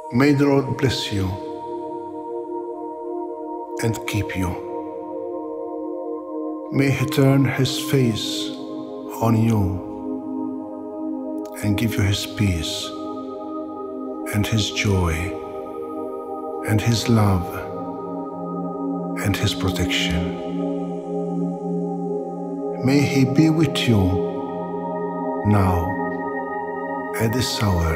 May the Lord bless you and keep you. May He turn His face on you and give you His peace and His joy and His love and His protection. May He be with you now, at this hour,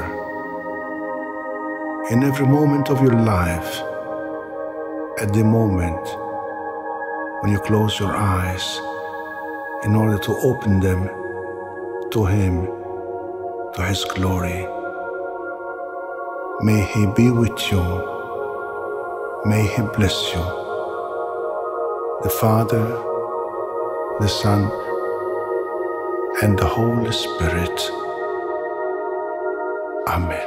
in every moment of your life, at the moment when you close your eyes in order to open them to Him, to His glory. May He be with you. May He bless you. The Father, the Son, and the Holy Spirit. Amen.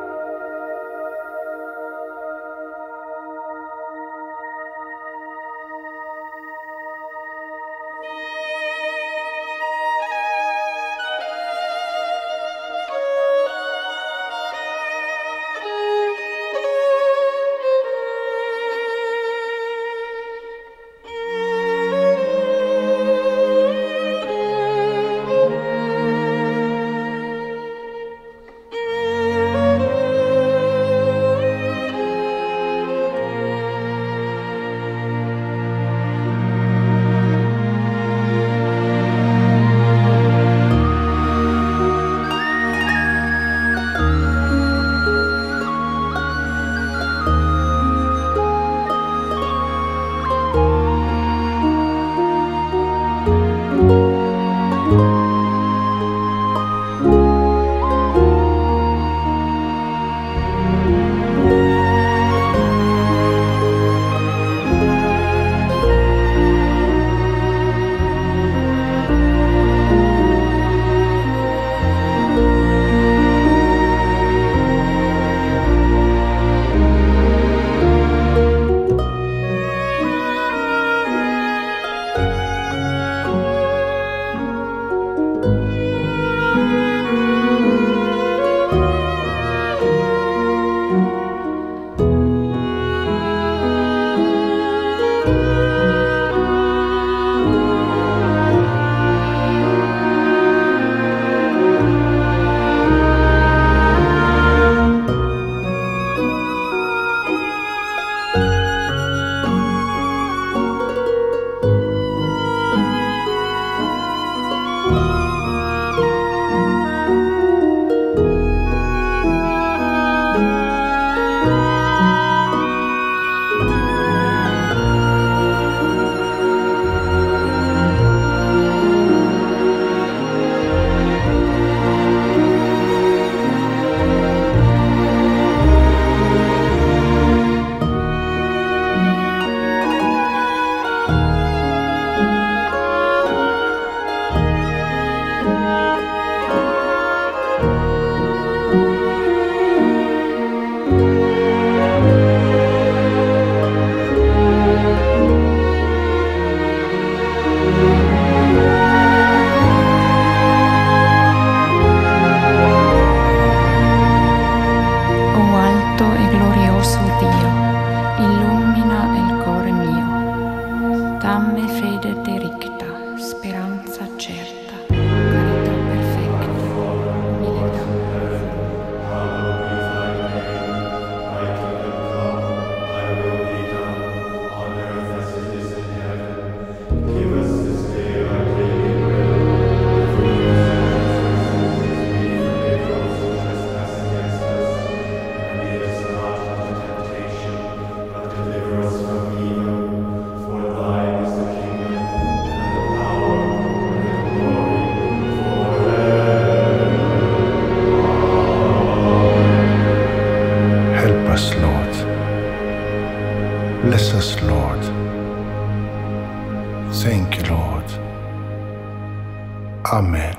Bless us, Lord. Thank you, Lord. Amen.